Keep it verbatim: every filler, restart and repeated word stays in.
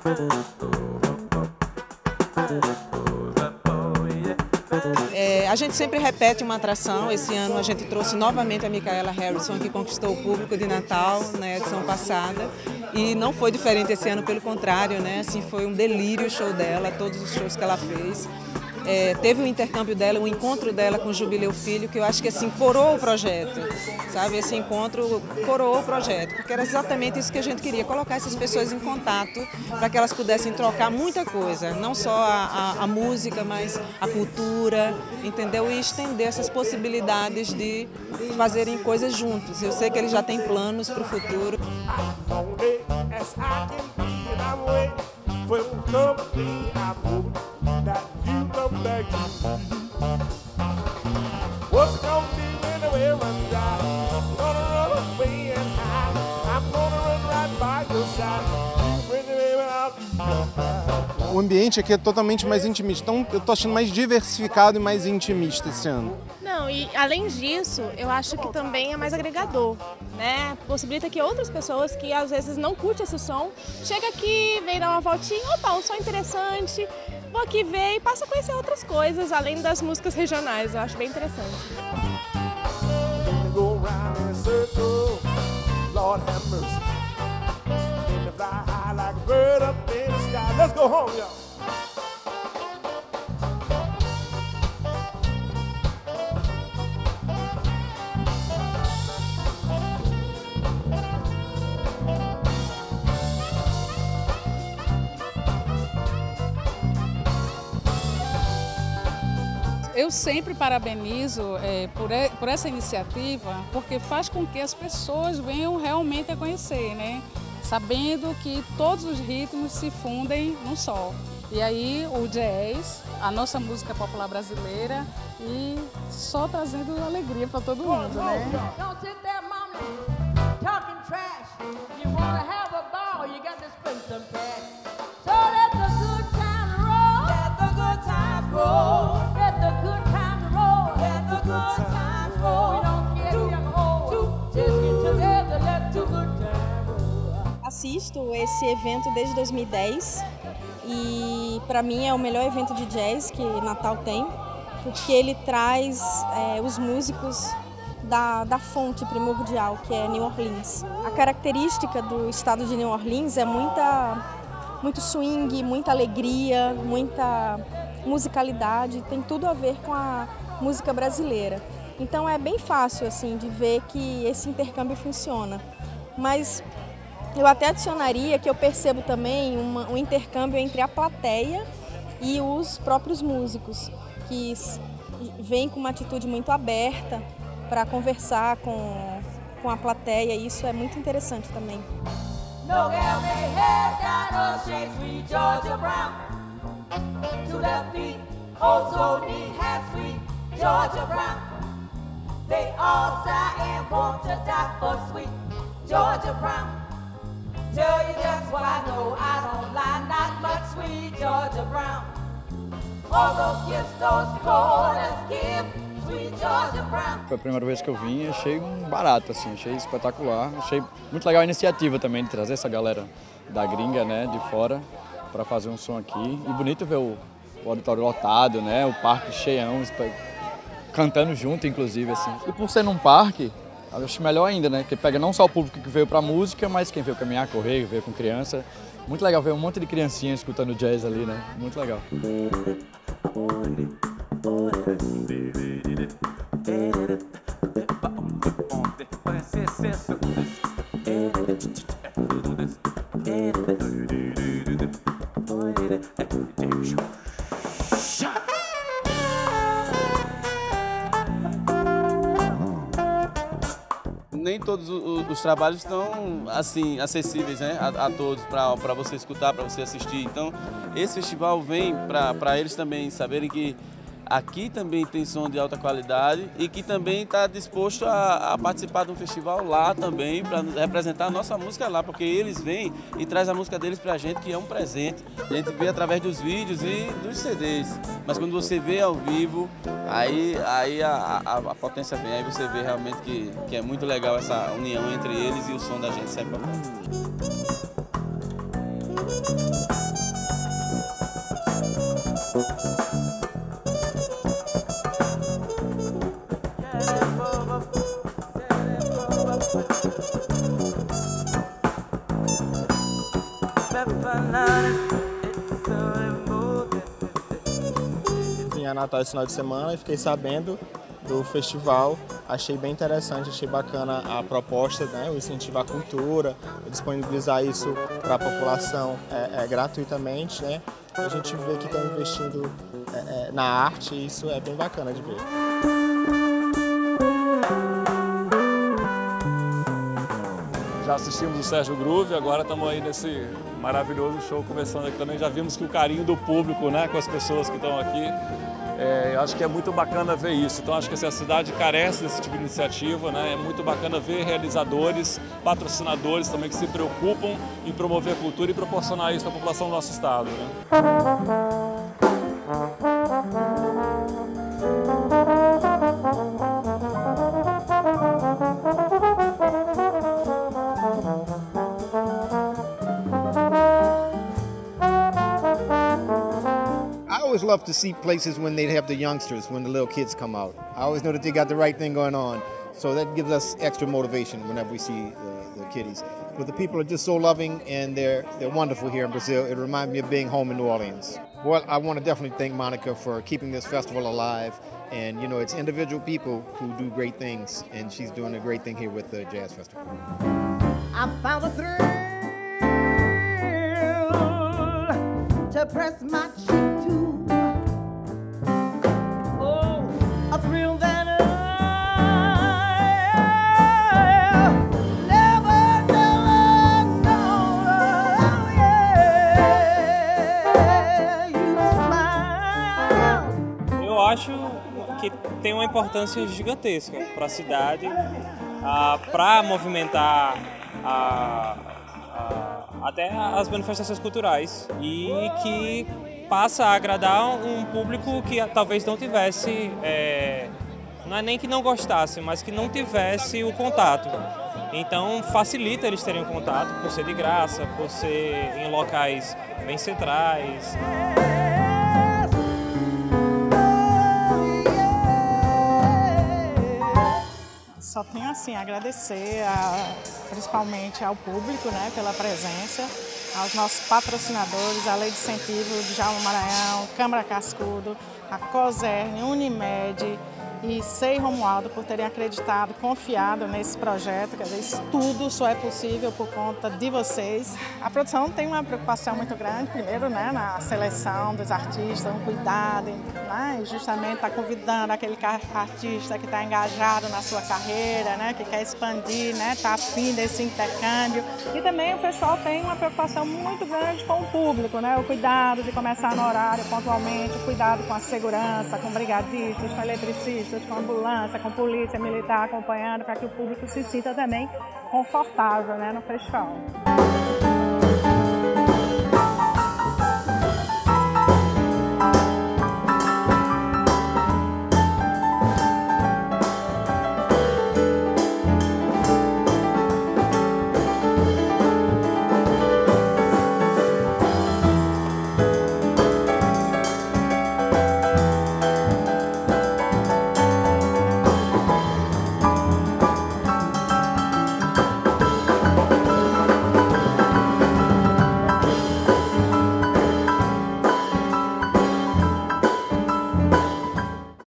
É, a gente sempre repete uma atração. Esse ano a gente trouxe novamente a Micaela Harrison, que conquistou o público de Natal na edição passada. E não foi diferente esse ano, pelo contrário, né? Assim, foi um delírio o show dela, todos os shows que ela fez. É, teve o intercâmbio dela, o encontro dela com o Jubileu Filho, que eu acho que assim coroou o projeto, sabe? Esse encontro coroou o projeto, porque era exatamente isso que a gente queria, colocar essas pessoas em contato para que elas pudessem trocar muita coisa, não só a, a, a música, mas a cultura, entendeu? E estender essas possibilidades de fazerem coisas juntos. Eu sei que eles já têm planos para o futuro. O ambiente aqui é totalmente mais intimista, então eu tô achando mais diversificado e mais intimista esse ano. Não, e além disso, eu acho que também é mais agregador, né? Possibilita que outras pessoas que às vezes não curtem esse som, chega aqui, vem dar uma voltinha, opa, um som interessante, vou aqui ver e passa a conhecer outras coisas, além das músicas regionais, eu acho bem interessante. Let's go home, y'all. Eu sempre parabenizo é, por, por essa iniciativa, porque faz com que as pessoas venham realmente a conhecer, né? Sabendo que todos os ritmos se fundem num só. E aí o jazz, a nossa música popular brasileira e só trazendo alegria para todo mundo, né? Assisto esse evento desde dois mil e dez e para mim é o melhor evento de jazz que Natal tem, porque ele traz é, os músicos da, da fonte primordial, que é New Orleans. A característica do estado de New Orleans é muita, muito swing, muita alegria, muita musicalidade, tem tudo a ver com a música brasileira. Então é bem fácil assim, de ver que esse intercâmbio funciona. Mas eu até adicionaria que eu percebo também uma, um intercâmbio entre a plateia e os próprios músicos, que vêm com uma atitude muito aberta para conversar com, com a plateia, e isso é muito interessante também. Tell you just what I know, I don't lie, not much sweet Georgia Brown. All those gifts, those quarters give, sweet Georgia Brown. Foi a primeira vez que eu vim e achei um barato, assim, achei espetacular. Achei muito legal a iniciativa também de trazer essa galera da gringa, né, de fora, para fazer um som aqui. E bonito ver o, o auditório lotado, né, o parque cheião, cantando junto, inclusive, assim. E por ser num parque, eu acho melhor ainda, né? Que pega não só o público que veio pra música, mas quem veio caminhar, correr, veio com criança. Muito legal ver um monte de criancinha escutando jazz ali, né? Muito legal. Nem todos os, os trabalhos estão assim acessíveis, né, a, a todos, para você escutar, para você assistir. Então, esse festival vem para eles também saberem que aqui também tem som de alta qualidade e que também está disposto a, a participar de um festival lá também, para representar a nossa música lá, porque eles vêm e trazem a música deles para a gente, que é um presente. A gente vê através dos vídeos e dos C Ds, mas quando você vê ao vivo, aí, aí a, a, a potência vem, aí você vê realmente que, que é muito legal essa união entre eles e o som da gente sempre. Vim a Natal esse final de semana e fiquei sabendo do festival, achei bem interessante, achei bacana a proposta, né, o incentivar a cultura, disponibilizar isso para a população é, é, gratuitamente, né, a gente vê que estão investindo é, é, na arte e isso é bem bacana de ver. Já assistimos o Sérgio Groove, agora estamos aí nesse maravilhoso show começando aqui também, já vimos que o carinho do público, né, com as pessoas que estão aqui, É, acho que é muito bacana ver isso. Então acho que assim, a cidade carece desse tipo de iniciativa, né? É muito bacana ver realizadores, patrocinadores também que se preocupam em promover a cultura e proporcionar isso para a população do nosso estado, né? I always love to see places when they have the youngsters, when the little kids come out. I always know that they got the right thing going on, so that gives us extra motivation whenever we see the, the kiddies. But the people are just so loving and they're they're wonderful here in Brazil. It reminds me of being home in New Orleans. Well, I want to definitely thank Monica for keeping this festival alive. And you know, it's individual people who do great things, and she's doing a great thing here with the Jazz Festival. I found a thrill to press my cheek to. Oh, a thrill that I never, never known. Oh, yeah, you smile. Eu acho que tem uma importância gigantesca para a cidade, para movimentar a, a, até as manifestações culturais e que passa a agradar um público que talvez não tivesse, é, não é nem que não gostasse, mas que não tivesse o contato. Então facilita eles terem o contato por ser de graça, por ser em locais bem centrais. Só tenho assim a agradecer a, principalmente ao público, né, pela presença, aos nossos patrocinadores, a Lei de Incentivo de Djalma Maranhão, Câmara Cascudo, a Cosern, Unimed e Sei Romualdo por terem acreditado, confiado nesse projeto. Quer dizer, isso tudo só é possível por conta de vocês. A produção tem uma preocupação muito grande, primeiro, né, na seleção dos artistas, um cuidado, né, e justamente está convidando aquele artista que está engajado na sua carreira, né, que quer expandir, né, está afim desse intercâmbio. E também o festival tem uma preocupação muito grande com o público, né, o cuidado de começar no horário pontualmente, o cuidado com a segurança, com brigadistas, com eletricistas, com ambulância, com polícia militar acompanhando, para que o público se sinta também confortável, né, no festival.